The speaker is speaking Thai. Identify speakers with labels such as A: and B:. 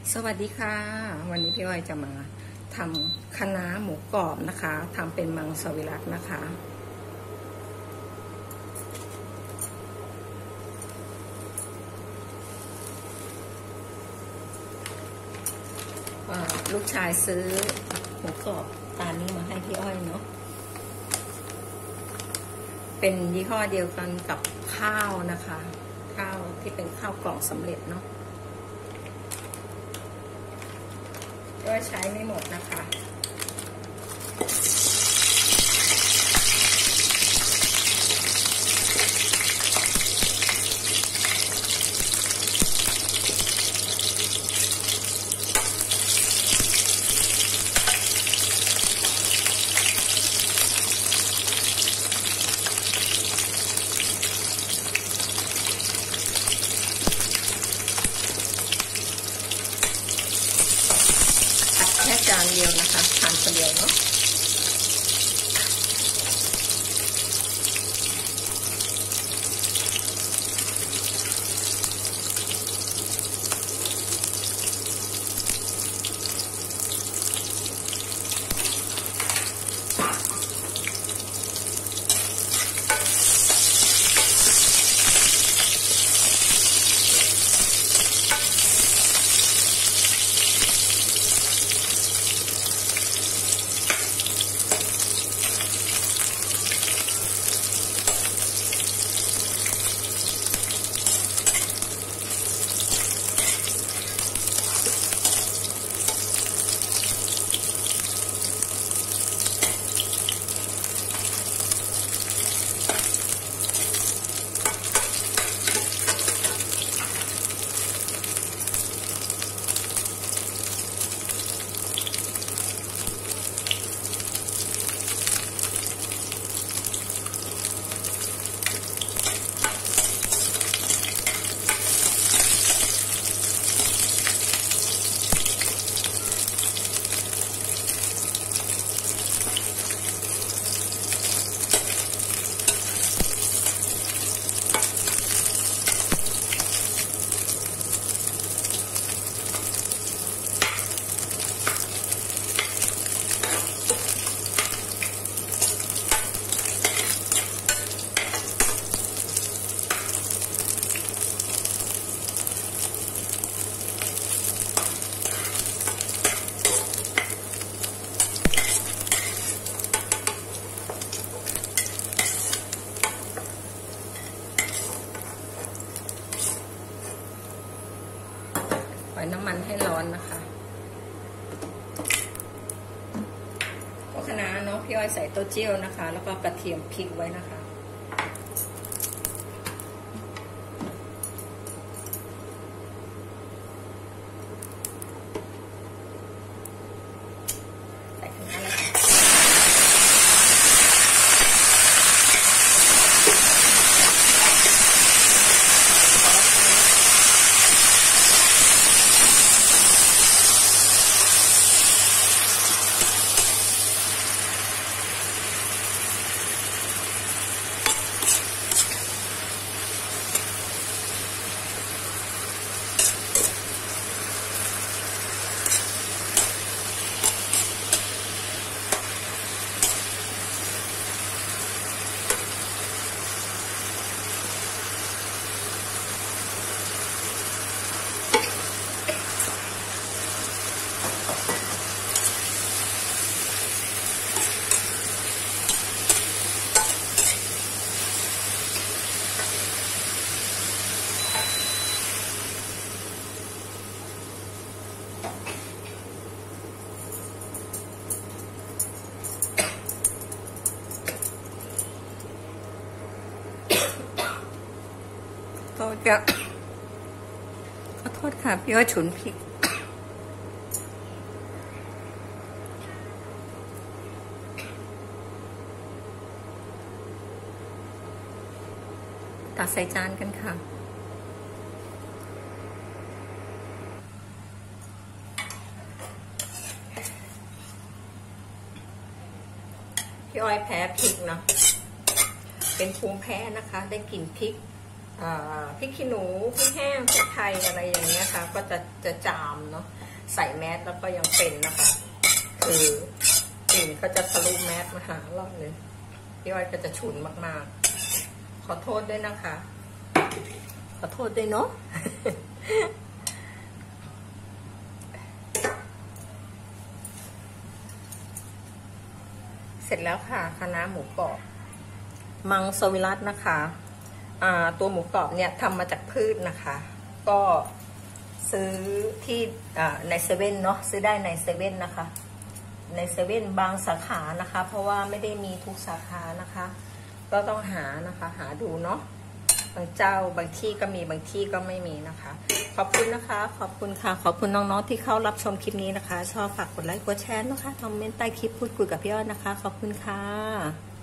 A: สวัสดีค่ะวันนี้พี่อ้อยจะมาทำคะน้าหมูกรอบนะคะทำเป็นมังสวิรัตินะคะลูกชายซื้อหมูกรอบตานี้มาให้พี่อ้อยเนาะเป็นยี่ห้อเดียวกันกับข้าวนะคะข้าวที่เป็นข้าวกล่องสำเร็จเนาะก็ใช้ไม่หมดนะคะแค่จานเดียวนะคะทานคนเดียวเนาะปล่อยน้ำมันให้ร้อนนะคะคะน้าเนาะพี่อ้อยใส่เต้าเจี้ยวนะคะแล้วก็กระเทียมพริกไว้นะคะใส่คะน้าเลยค่ะขอโทษค่ะพี่อ้อยฉุนพริกตักใส่จานกันค่ะพี่อ้อยแพ้พริกเนาะเป็นภูมิแพ้นะคะได้กลิ่นพริกพริกขี้หนูพริกแห้งพริกไทยอะไรอย่างเงี้ยค่ะก็จะจามเนาะใส่แมสแล้วก็ยังเป็นนะคะคือกลิ่นก็จะทะลุแมสมาหาเราเลยพี่อ้อยก็จะฉุนมากๆขอโทษด้วยนะคะขอโทษด้วยเนาะ เสร็จแล้วค่ะคะน้าหมูกรอบมังสวิรัตินะคะตัวหมูกรอบเนี่ยทำมาจากพืชนะคะ ก็ซื้อที่ในเซเว่นเนาะซื้อได้ในเซเว่นนะคะในเซเว่นบางสาขานะคะเพราะว่าไม่ได้มีทุกสาขานะคะก็ต้องหานะคะหาดูเนาะบางเจ้าบางที่ก็มีบางที่ก็ไม่มีนะคะขอบคุณนะคะขอบคุณค่ะขอบคุณน้องๆที่เข้ารับชมคลิปนี้นะคะชอบฝากกดไลค์กดแชร์นะคะคอมเมนต์ใต้คลิปพูดคุยกับพี่อ้อยนะคะขอบคุณค่ะ